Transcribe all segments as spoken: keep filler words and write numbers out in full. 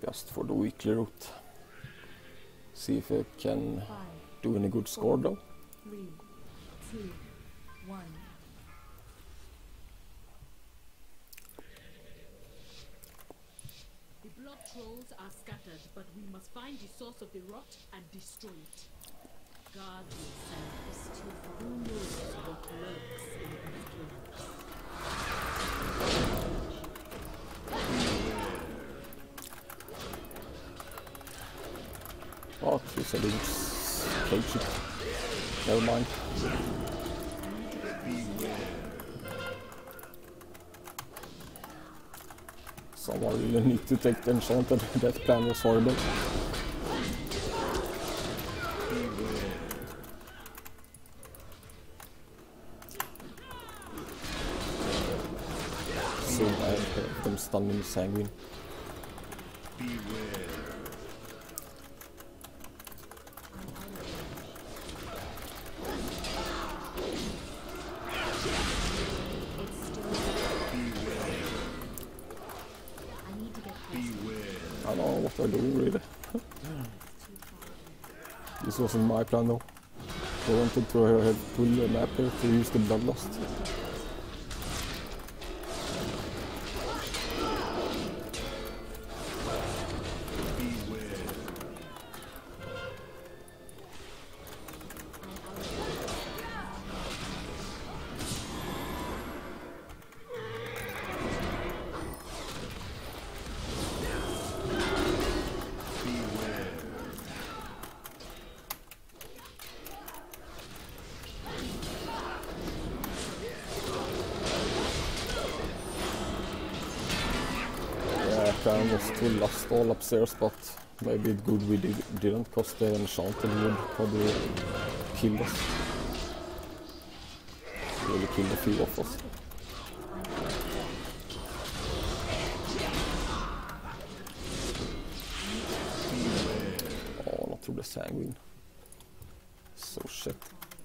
just for the weekly route. See if I can do any good score though. Three, two, one. The blood trolls are scattered, but we must find the source of the rot and destroy it. God will send us to who knows what lurks in these dwellings. Oh, two settings. Cage it. Never mind. Someone really need to take the enchanted. That plan was horrible. So bad of them stunning the Sanguine. I don't know what they're doing really. This wasn't my plan though. I wanted to have full map here to use the Bloodlust. Plan was to last all upstairs, but maybe it's good we did, didn't, because the enchanted would probably kill us. Really killed a few of us. Oh, not through the Sanguine. So shit.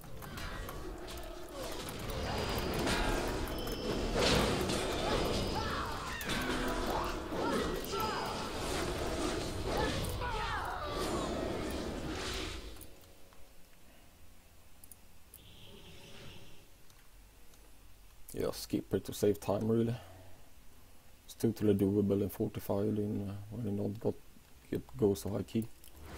Yeah, skip it to save time really. It's totally doable and fortified in uh, when you not got get go so high key.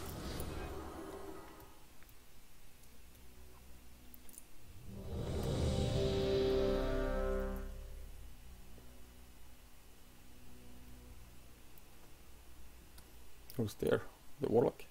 Who's there? The Warlock?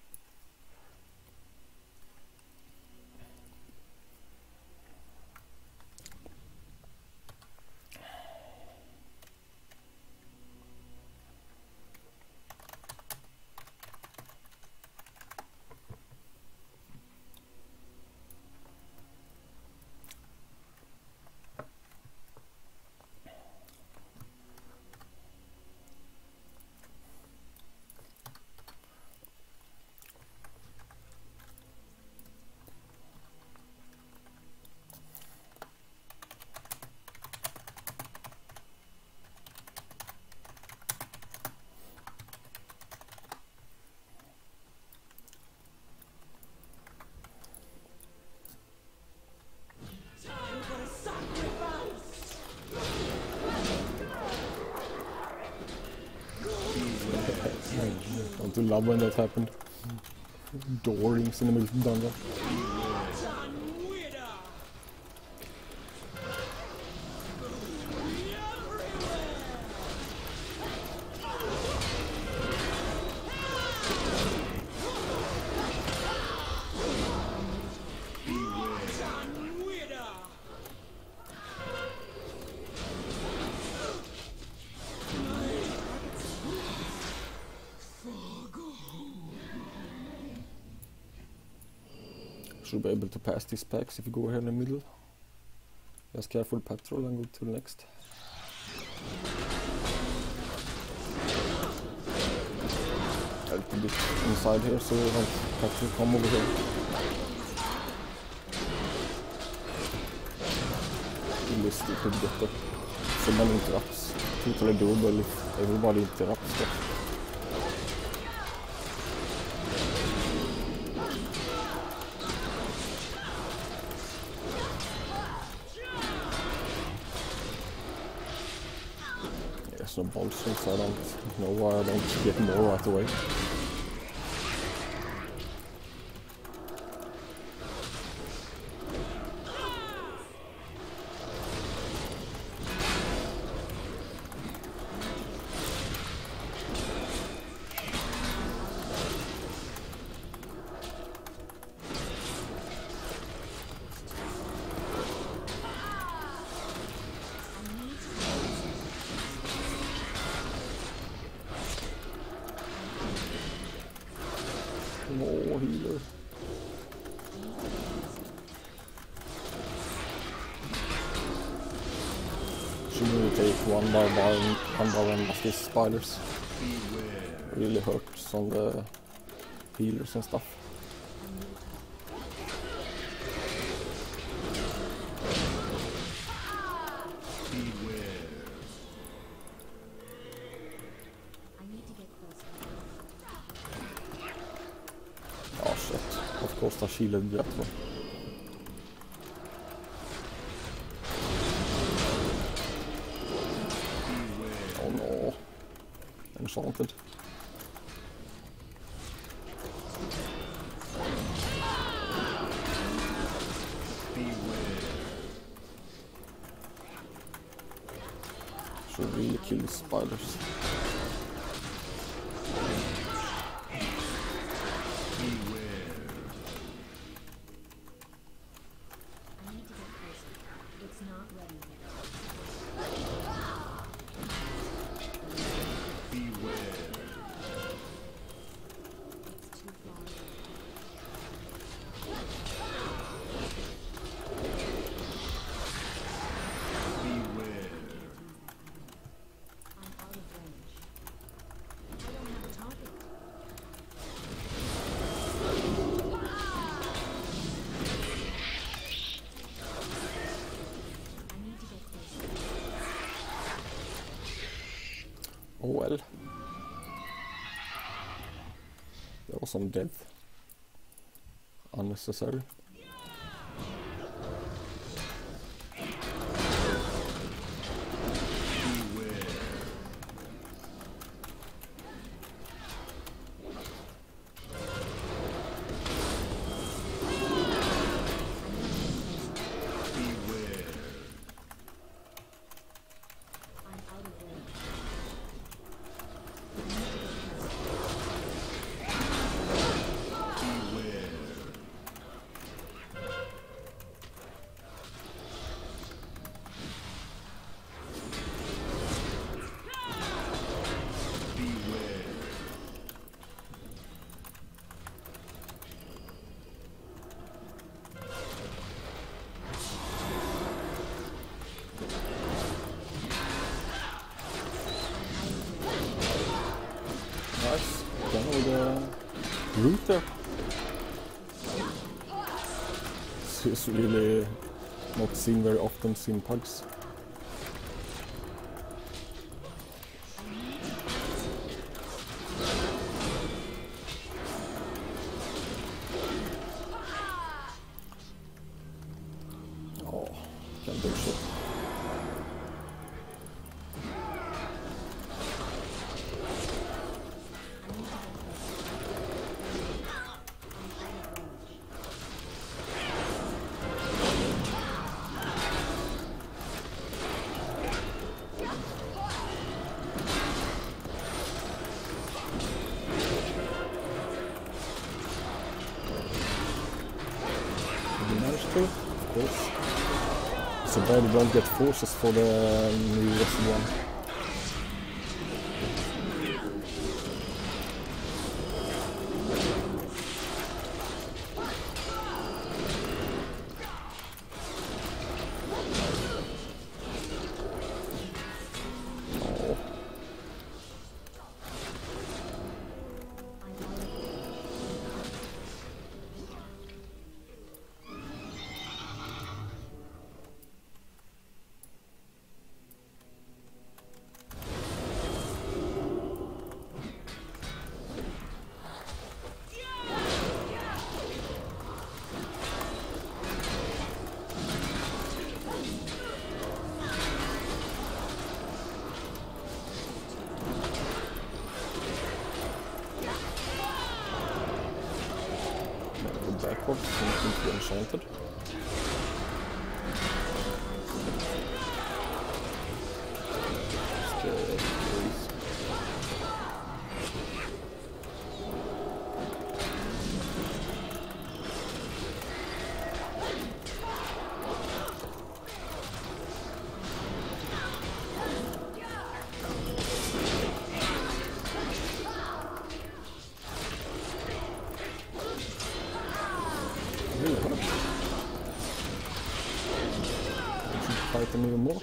Don't you love when that happened? Door rings in the middle of the dungeon. Should be able to pass these packs if you go here in the middle. Just careful patrol and go to the next. A little bit inside here so you don't have to come over here. This you could get it. So many interrupts. Totally doable if everybody interrupts that. there's no bolstering, so I don't know why I don't get more right away. No healer. Should really take one by one, one by one of these spiders. Really hurts on the healers and stuff. Oh shit, of course I shielded that one. Oh no, enchanted. Should really kill the spiders. Oh well. There was some death. Unnecessary. Nice. Done with the root there. This is really not seen very often in pugs. Oh, can't do shit. Of course. So bad we don't get forces for the new Resident one. teleports into Enchanted. Just, uh, please. Really hurt. I should fight them even more.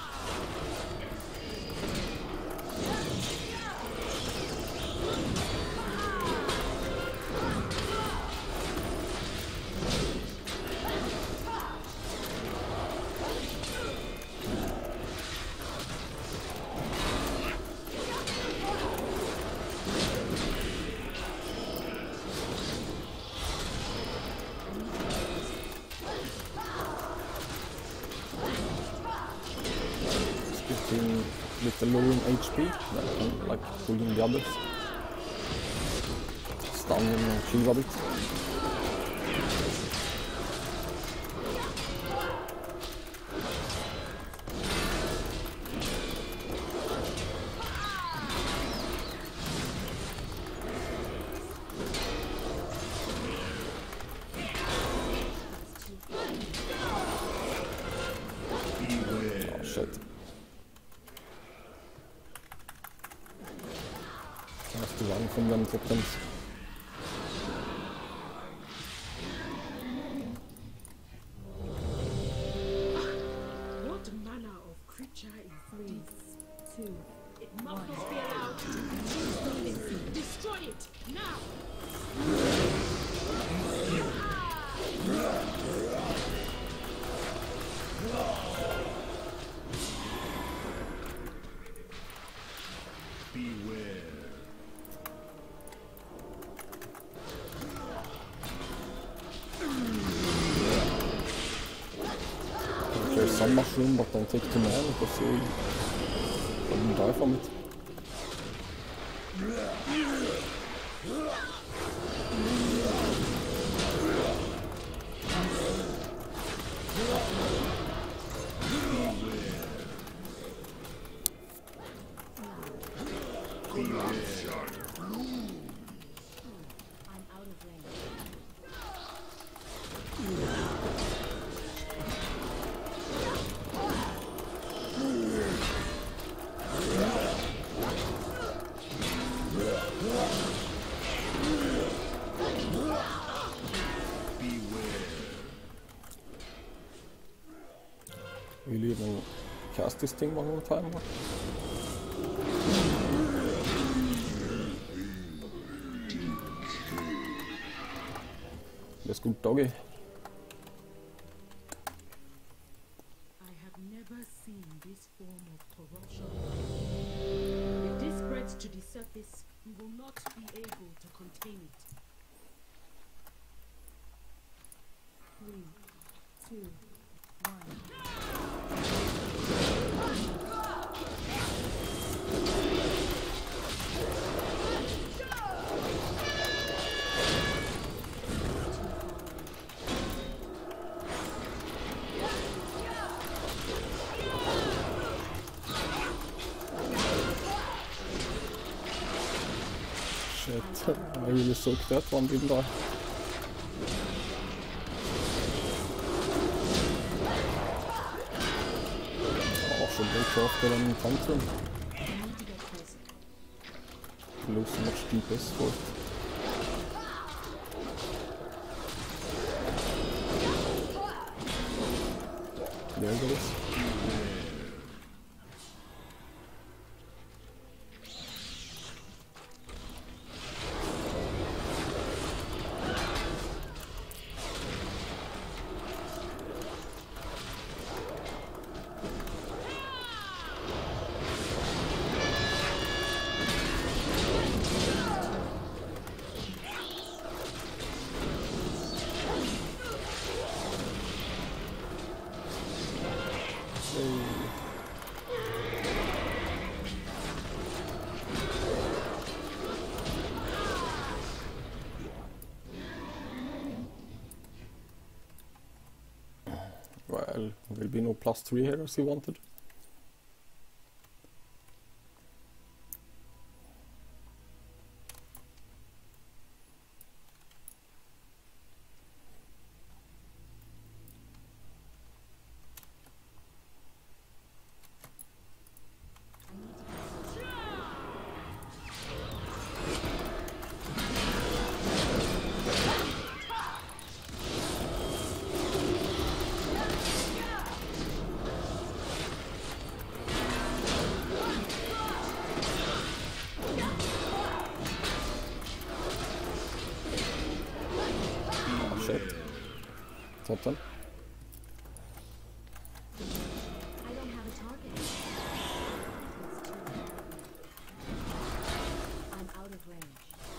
Getting a little low in H P, then I can like pulling the others. Stun him and shield a bit. Oh shit. I have to run from them tokens. What manner of creature is Three, this? two, It must one. not be allowed to continue. Destroy it now! There's some mushroom, but don't take too many because you will die from it. I'm out of range. Will you even cast this thing one more time? Or? Let's go doggy. I have never seen this form of corruption. If this spreads to the surface, we will not be able to contain it. Three, two, one. Shit, I really soaked that one, didn't I? Oh, should they go after them in tantrum? I need to get closer. Lose so much D P S for it. There it goes. There'll be no plus three here as he wanted. Something. I don't have a target. It's too far. I'm out of range.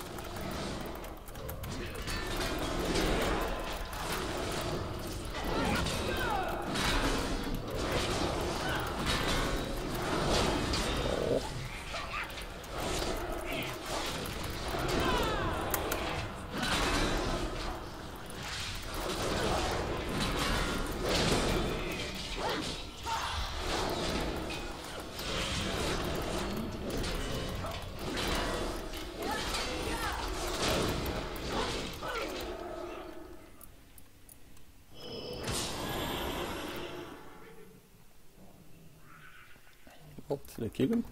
What? They kill him?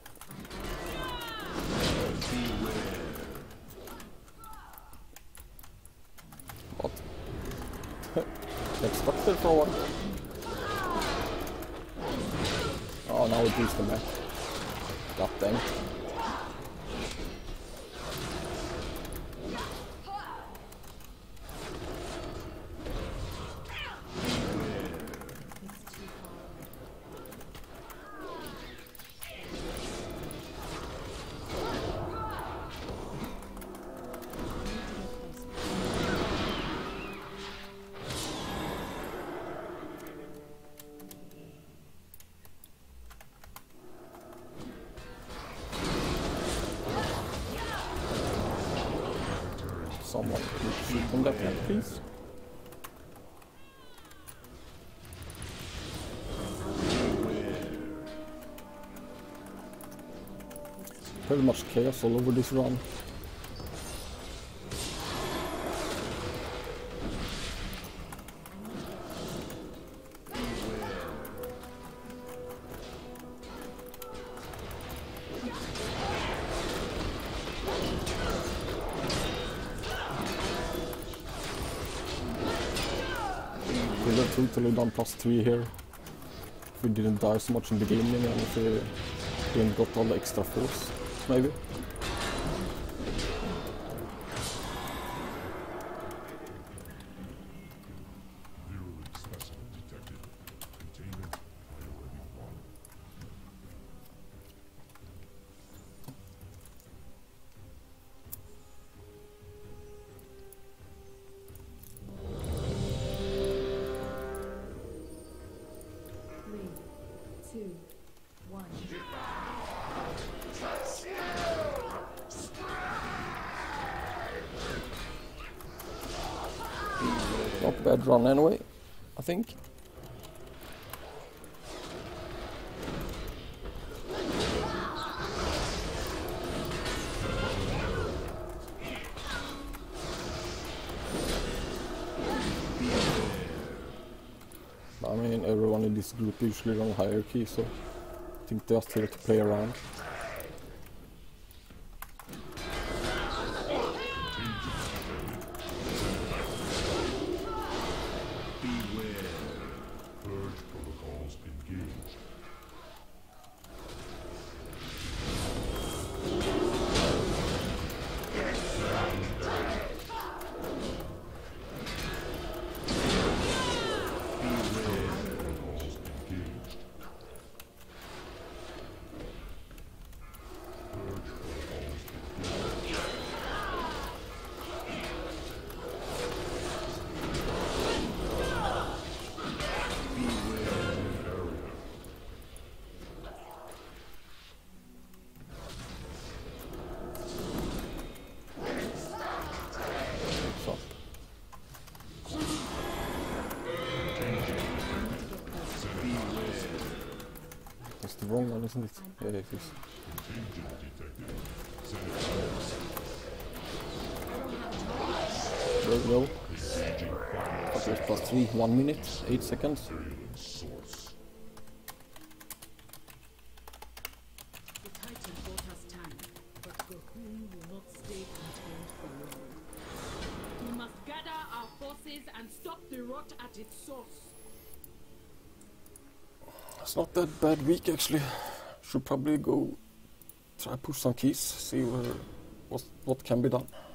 What? Get stuck there for a while. Oh, now it boosts the map. God dang. Someone please shoot on that one, please. Pretty much chaos all over this run. We have totally done plus three here. If we didn't die so much in the beginning and if we didn't got all the extra force, maybe. Three, two, one. Not a bad run anyway, I think. I mean, everyone in this group usually run hierarchy, so I think they're just here to play around. there, isn't it? I'm Yeah, out it is. There we go. Populous plus three, one minute, eight seconds. The Titan bought us time, but Gahul will not stay contained for long. We must gather our forces and stop the rot at its source. It's not that bad week actually. Should probably go try push some keys, see where, what, what can be done.